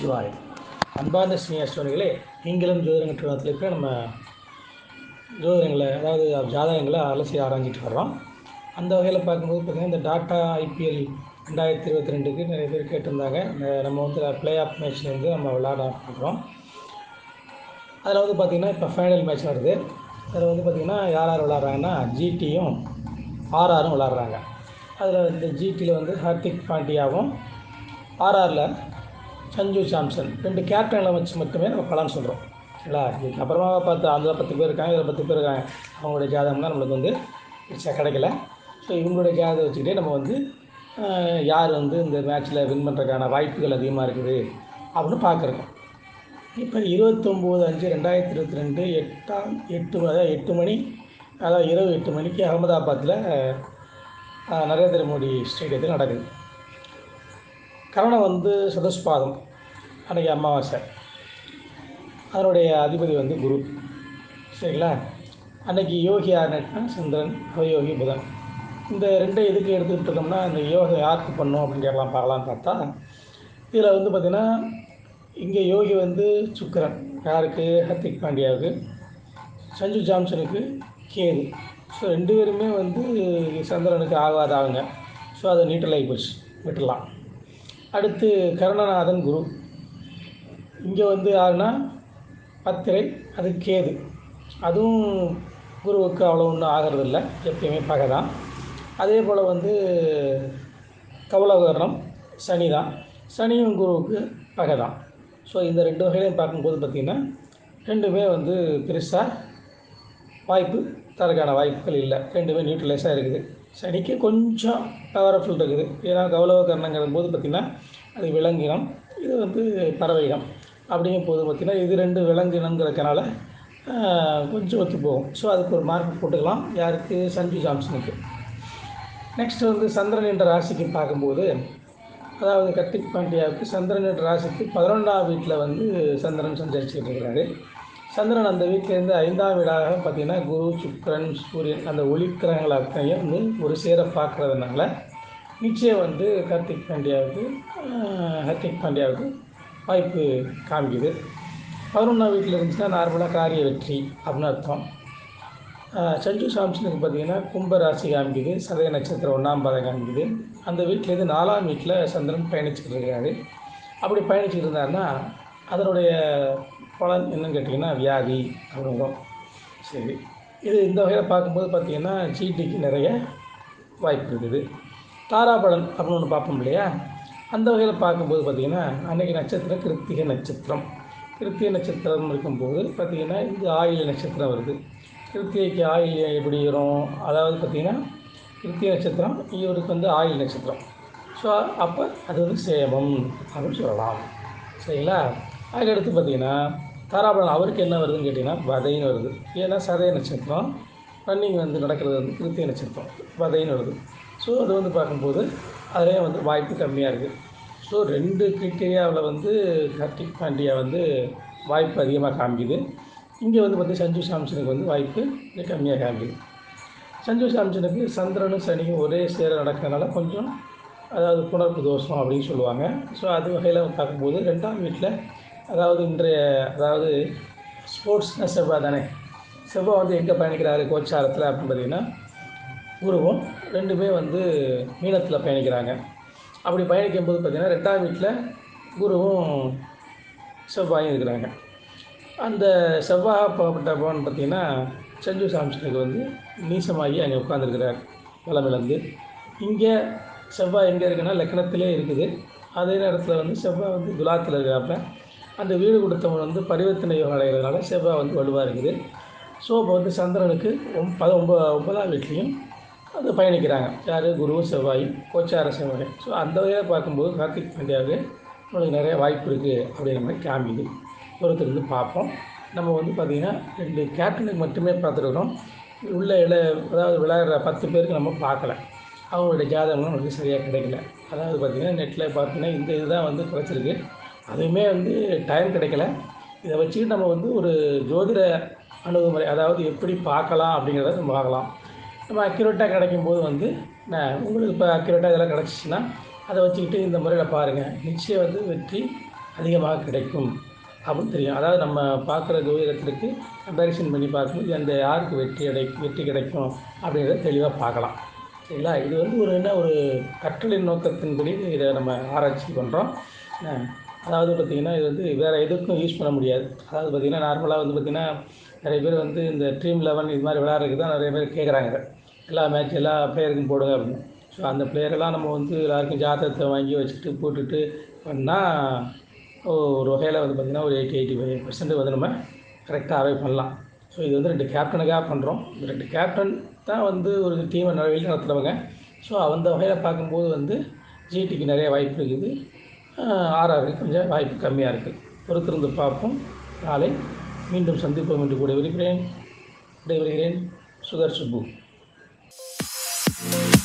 நமச்சிவாய். அன்பார்ந்த ஸ்ரீனிவாசவர்களே, நீங்களும் ஜோதிடம் கற்றுவத்தில் இருக்கிற நம்ம ஜோதிடங்களை, அதாவது ஜாதகங்களை அலசி ஆராய்ஞ்சிட்டு வர்றோம். அந்த வகையில் பார்க்கும்போது பார்த்திங்கன்னா, இந்த டாட்டா ஐபிஎல் 2022க்கு நிறைய பேர் கேட்டிருந்தாங்க. நம்ம வந்து ப்ளே ஆஃப் மேட்ச் வந்து நம்ம விளையாட பண்ணுறோம். அதில் வந்து பார்த்திங்கன்னா இப்போ ஃபைனல் மேட்ச் வருது. அதில் வந்து பார்த்திங்கன்னா யார் யார் விளாட்றாங்கன்னா ஜிடியும் ஆர்ஆரும் விளாட்றாங்க. அதில் இந்த ஜிடியில் வந்து ஹர்திக் பாண்டியாவும், ஆர்ஆரில் சஞ்சு சாம்சன், 2 கேப்டனை வச்சு மட்டுமே நம்ம பலன் சொல்கிறோம். சரிங்களா? இதுக்கப்புறமா பார்த்து அதில் 10 பேர் இருக்காங்க, இதில் 10 பேர் இருக்காங்க. அவங்களுடைய ஜாதகம் தான் நம்மளுக்கு வந்து கிடைக்கல. ஸோ இவங்களுடைய ஜாதகம் வச்சுக்கிட்டே நம்ம வந்து யார் வந்து இந்த மேட்ச்சில் வின் பண்ணுறதுக்கான வாய்ப்புகள் அதிகமாக இருக்குது அப்படின்னு பார்க்குறோம். இப்போ 29/5/2022 8 மணி, அதாவது இரவு 8 மணிக்கு அகமதாபாத்தில் நரேந்திர மோடி ஸ்டேடியத்தில் நடக்குது. கரணம் வந்து சதுஷ்பாதம், அன்றைக்கி அமாவாசை. அதனுடைய அதிபதி வந்து குரு. சரிங்களா? அன்றைக்கி யோகி யாருன்னா சந்திரன், அவயோகி புதன். இந்த 2 எதுக்கு எடுத்துக்கிட்டு இருக்கோம்னா, இந்த யோகம் யாருக்கு பண்ணும் அப்படின்னு பார்க்கலான்னு பார்த்தா, இதில் வந்து பார்த்திங்கன்னா இங்கே யோகி வந்து சுக்கிரன், யாருக்கு? ஹர்திக் பாண்டியாவுக்கு. சஞ்சு சாம்சனுக்கு கேது. ஸோ 2 பேருமே வந்து சந்திரனுக்கு ஆகாதாகுங்க. ஸோ அதை நீட்டல் ஆகி போச்சு, விட்டுடலாம். அடுத்து கருணநாதன் குரு. இங்கே வந்து யாருன்னா பத்திரை, அது கேது. அதுவும் குருவுக்கு அவ்வளோ ஒன்றும் ஆகிறதில்ல, எப்பயுமே பகை தான். அதே போல் வந்து கவலகரணம் சனி தான். சனியும் குருவுக்கு பகை தான். ஸோ இந்த 2 வகையிலையும் பார்க்கும்போது பார்த்திங்கன்னா 2மே வந்து பெருசாக வாய்ப்பு தரக்கான வாய்ப்புகள் இல்லை. 2மே நியூட்ரலைஸாக இருக்குது. சனிக்கு கொஞ்சம் பவர்ஃபுல் இருக்குது. ஏன்னா கௌலவகரணங்கிற போது பார்த்திங்கன்னா அது விலங்கினம், இது வந்து பறவையினம். அப்படிங்கும் போது பார்த்திங்கன்னா இது 2 விலங்கினங்கிறதுனால கொஞ்சம் ஒத்து போகும். ஸோ அதுக்கு ஒரு மார்க் போட்டுக்கலாம். யாருக்கு? சஞ்சு சாம்சனுக்கு. நெக்ஸ்ட்டு வந்து சந்திரன் என்ற ராசிக்கு பார்க்கும்போது, அதாவது ஹர்திக் பாண்டியாவுக்கு சந்திரன் என்ற ராசிக்கு 11ஆம் வீட்டில் வந்து சந்திரன் சஞ்சரிச்சுட்டு இருக்கிறாரு. சந்திரன் அந்த வீட்டிலேருந்து 5ஆம் வீடாக பார்த்திங்கன்னா குரு, சுக்கிரன், சூரியன், அந்த ஒளிக்கிரகங்கள் அத்தனையும் வந்து ஒரு சேர பார்க்குறதுனால நிச்சயம் வந்து ஹர்திக் பாண்டியாவுக்கு வாய்ப்பு காமிக்குது. 11ஆம் வீட்டில் இருந்துச்சுன்னா நார்மலாக காரிய வெற்றி அப்படின்னு அர்த்தம். சஞ்சு சாம்சனுக்கு பார்த்திங்கன்னா கும்ப ராசி காமிக்குது, சதய நட்சத்திரம் 1ஆம் பாதம் காமிக்குது. அந்த வீட்டிலேருந்து 4ஆம் வீட்டில் சந்திரன் பயணிச்சுக்கிட்டு இருக்காரு. அப்படி பயணிச்சுக்கிட்டு இருந்தாருன்னா அதனுடைய பலன் என்னன்னு கேட்டிங்கன்னா வியாதி அப்படிங்கிறோம். சரி, இது இந்த வகையில் பார்க்கும்போது பார்த்திங்கன்னா ஜிடிக்கு நிறைய வாய்ப்பு இருக்குது. தாராபலன் அப்படின்னு ஒன்று பார்ப்போம் இல்லையா? அந்த வகையில் பார்க்கும்போது பார்த்திங்கன்னா அன்றைக்கி நட்சத்திரம் கிருத்திகை நட்சத்திரம். கிருத்திகை நட்சத்திரம் இருக்கும்போது பார்த்திங்கன்னா இது ஆயில்ய நட்சத்திரம் வருது. கிருத்திகைக்கு ஆயில் எப்படி வரும்? அதாவது பார்த்திங்கன்னா கிருத்திகை நட்சத்திரம் இவருக்கு வந்து ஆயில் நட்சத்திரம். ஸோ அப்போ அது வந்து சேமம் அப்படின்னு சொல்லலாம். சரிங்களா? அதுக்கடுத்து பார்த்திங்கன்னா தாராபலன் அவருக்கு என்ன வருதுன்னு கேட்டிங்கன்னா வதைன்னு வருது. ஏன்னா சதய நட்சத்திரம் ரன்னிங் வந்து நடக்கிறது வந்து கிருத்திகை நட்சத்திரம், வதைன்னு வருது. ஸோ அது வந்து பார்க்கும்போது அதிலே வந்து வாய்ப்பு கம்மியாக இருக்குது. ஸோ 2 கிரிட்டீரியாவில் வந்து ஹர்திக் பாண்டியா வந்து வாய்ப்பு அதிகமாக காமிக்குது. இங்கே வந்து பார்த்திங்கன்னா சஞ்சு சாம்சனுக்கு வந்து வாய்ப்பு கம்மியாக காமிக்குது. சஞ்சு சாம்சனுக்கு சந்திரனும் சனியும் ஒரே சேர நடக்கிறதுனால கொஞ்சம், அதாவது புணர்ப்பு தோஷம் அப்படின்னு சொல்லுவாங்க. ஸோ அது வகையில் பார்க்கும்போது 2ஆம் வீட்டில், அதாவது அதாவது ஸ்போர்ட்ஸ்னால் செவ்வாய் தானே. செவ்வாய் வந்து எங்கே பயணிக்கிறாரு கோச்சாரத்தில் அப்படின்னு பார்த்திங்கன்னா குருவும் 2மே வந்து மீனத்தில் பயணிக்கிறாங்க. அப்படி பயணிக்கும்போது பார்த்திங்கன்னா 2ஆம் வீட்டில் குருவும் செவ்வாயும் இருக்கிறாங்க. அந்த செவ்வாய்ப்பட்ட பவன் பார்த்திங்கன்னா சஞ்சு சாம்சனுக்கு வந்து நீசமாகி அங்கே உட்காந்துருக்கிறார் பலமிழந்து. இங்கே செவ்வாய் எங்கே இருக்குன்னா லக்னத்திலே இருக்குது. அதே நேரத்தில் வந்து செவ்வாய் வந்து துலாத்தில் இருக்கிறாப்புல. அந்த வீடு கொடுத்தவன் வந்து பரிவர்த்தனை யோகம் அடைகிறதுனால செவ்வாய் வந்து வலுவாக இருக்குது. ஸோ இப்போ வந்து சந்திரனுக்கு 9ஆம் வீட்லேயும் அது பயணிக்கிறாங்க. யார்? குருவும் செவ்வாயும், கோச்சார செவ்வாய். ஸோ அந்த வகையில் பார்க்கும்போது ஹர்திக் பாண்டியாவுக்கு நம்மளுக்கு நிறைய வாய்ப்பு இருக்குது அப்படிங்கிற மாதிரி காமிக்குது. பொறுத்திருந்து பார்ப்போம். நம்ம வந்து பார்த்திங்கன்னா 2 கேப்டனுக்கு மட்டுமே பார்த்துருக்குறோம். உள்ள அதாவது விளையாடுற 10 பேருக்கு நம்ம பார்க்கல. அவங்களுடைய ஜாதகம்லாம் நமக்கு சரியாக கிடைக்கல. அதாவது பார்த்திங்கன்னா நெட்டில் பார்த்திங்கன்னா இந்த இதுதான் வந்து கிடச்சிருக்கு. அதுவுமே வந்து டைம் கிடைக்கல. இதை வச்சுக்கிட்டு நம்ம வந்து ஒரு ஜோதிட அணுகுமுறை, அதாவது எப்படி பார்க்கலாம் அப்படிங்கிறத நம்ம பார்க்கலாம். நம்ம அக்யூரேட்டாக கிடைக்கும்போது வந்து உங்களுக்கு இப்போ அக்யூரேட்டாக இதெல்லாம் கிடச்சிச்சின்னா அதை வச்சுக்கிட்டு இந்த முறையில் பாருங்கள். நிச்சயம் வந்து வெற்றி அதிகமாக கிடைக்கும் அப்படின்னு தெரியும். அதாவது நம்ம பார்க்குற ஜோதிடத்திற்கு கம்பேரிசன் பண்ணி பார்க்கும்போது அந்த யாருக்கு வெற்றி கிடைக்கும் அப்படிங்கிறத தெளிவாக பார்க்கலாம். சரிங்களா? இது வந்து ஒரு கற்றலின் நோக்கத்தின்படி இதை நம்ம ஆராய்ச்சி பண்ணுறோம். அதாவது பார்த்திங்கன்னா இது வந்து வேறு எதுக்கும் யூஸ் பண்ண முடியாது. அதாவது பார்த்திங்கன்னா நார்மலாக வந்து பார்த்திங்கன்னா நிறைய பேர் வந்து இந்த ட்ரீம் 11 இது மாதிரி விளையாடுறதுக்கு தான் நிறைய பேர் கேட்குறாங்க. எல்லா மேட்ச் எல்லா பிளேயருக்கும் போடுங்க அப்படின்னு. ஸோ அந்த பிளேயரெல்லாம் நம்ம வந்து எல்லாருக்கும் ஜாதகத்தை வாங்கி வச்சுட்டு போட்டுட்டு பண்ணால் ஒரு வகையில் வந்து பார்த்திங்கன்னா ஒரு 85% வந்து நம்ம கரெக்டாக அவைவ் பண்ணலாம். ஸோ இது வந்து 2 கேப்டனுக்காக பண்ணுறோம். இந்த 2 கேப்டன் தான் வந்து ஒரு டீமை வழி நடத்துகிறவங்க. ஸோ அந்த வகையில் பார்க்கும்போது வந்து ஜிடிக்கு நிறைய வாய்ப்பு இருக்குது. ஆர்ஆருக்கு கொஞ்சம் வாய்ப்பு கம்மியாக இருக்குது. பொறுத்திருந்து பார்ப்போம். நாளை மீண்டும் சந்திப்போம் என்று கூட விடைபெறுகிறேன். சுகர் சுப்பு.